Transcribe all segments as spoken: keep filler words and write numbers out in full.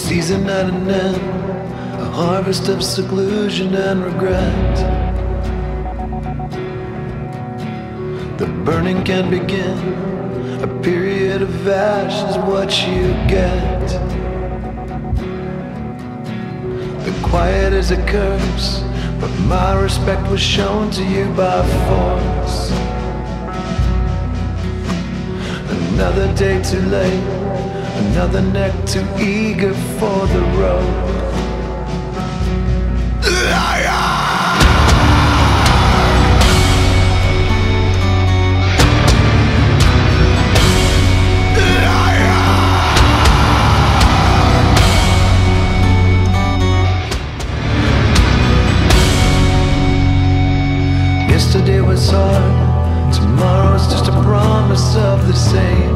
season at an end, a harvest of seclusion and regret. The burning can begin, a period of ash is what you get. The quiet is a curse, but my respect was shown to you by force. Another day too late, another neck too eager for the rope. Yesterday was hard, tomorrow's just a promise of the same.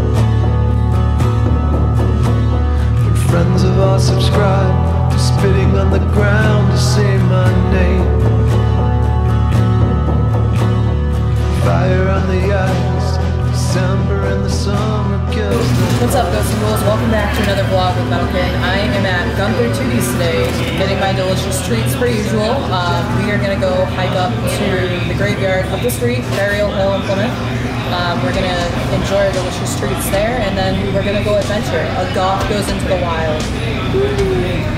But friends have all subscribed to spitting on the ground to say my name. Fire on the ice, December in the summer kills the... What's up, Ghosts and Ghouls? Welcome back to another vlog with Metal King. I am at Gunther Tooties today, getting my delicious treats per usual. Um, we are going to go hike up to the graveyard up the street, Burial Hill in Plymouth. Um, we're going to enjoy our delicious treats there, and then we're going to go adventure. A goth goes into the wild. Woo!